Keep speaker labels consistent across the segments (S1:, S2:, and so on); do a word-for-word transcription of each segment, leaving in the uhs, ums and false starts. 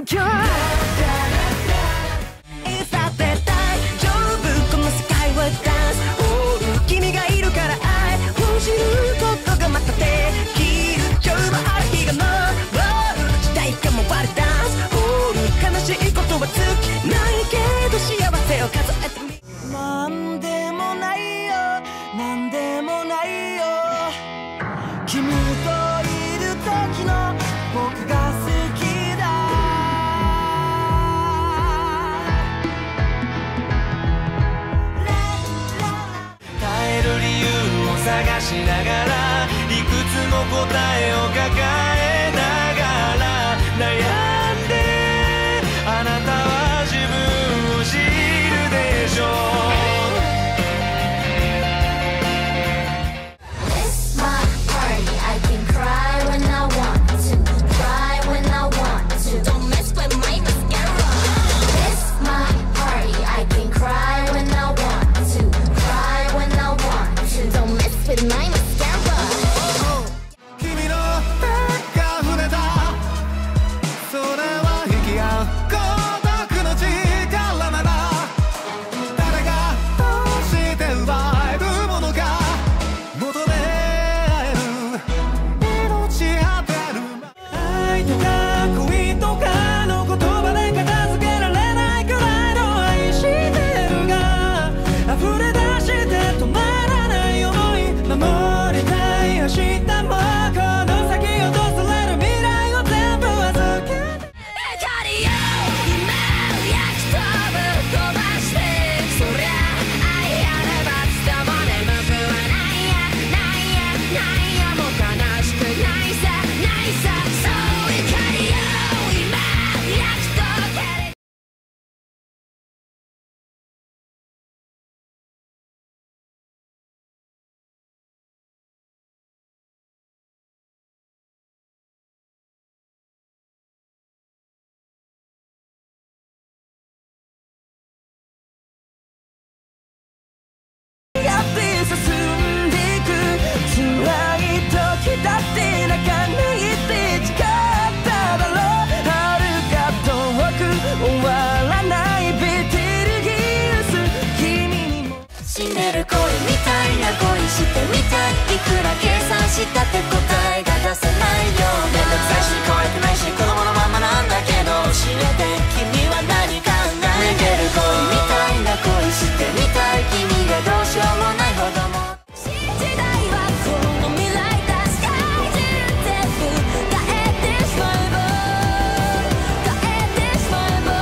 S1: 環境いつだって大丈夫この世界はダンスホール君がいるから愛封じることがまたできる今日もある日が昇る時代が回るダンスホール悲しいことは尽きないけど幸せを数えてみなんでもないよなんでもないよ君といる時の僕が好きだ耐える理由を探しながらいくつも答えを抱えながら悩んであなたは自分を知るでしょうだって答えが出せないよめんどくさいし可愛くないし子供のままなんだけど教えて君は何考えてる恋みたいな恋してみたい君がどうしようもないほども新時代はこの未来だ世界中全部変えてしまえば変えてしまえば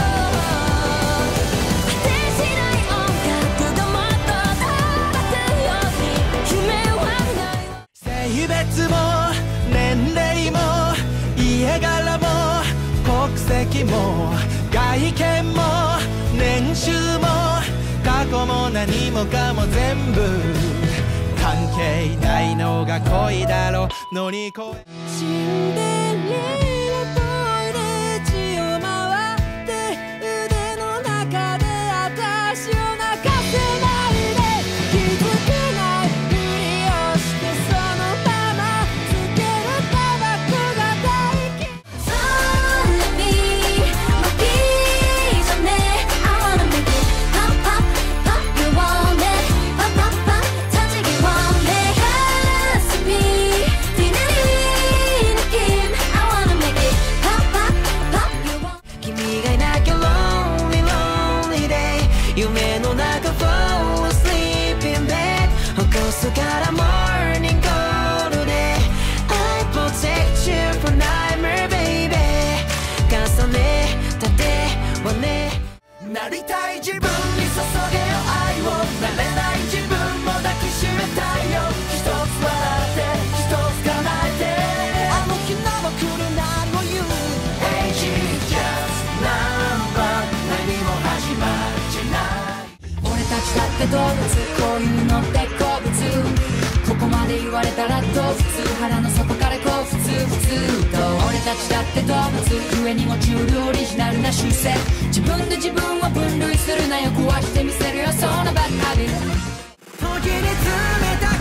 S1: 果てしない音楽がもっと飛ばすように夢はない性別も年齢も家柄も国籍も外見も年収も過去も何もかも全部関係ないのが恋だろ乗り越えシンデレラトイレ地を回って腕の中で私を泣かせないで気づけないふりをしてそのままつけるタバコが大嫌い Follow me my vision I wanna make it pop pop pop you want it pop pop pop touch it you want it Ask me 디네리 느낌 I wanna make it pop pop pop you want 君がいなきゃ lonely lonely day 夢の中 fall asleep in bed 起こすから morning call で I protect you from nightmare baby 重ねたてはねなりたい自分に注げよ愛をなれない自分も抱きしめたいよ一つ笑って一つ叶えてあの日の僕になろう You Age just number 何も始まっちゃない俺たちだって動物こういうのって好物ここまで言われたらどう普通腹の底からこう普通普通と俺たちだって動物上にもチュールオリジナルな習性自分で自分を分類するなよ壊してみせるよそのバッドハビット時に冷たい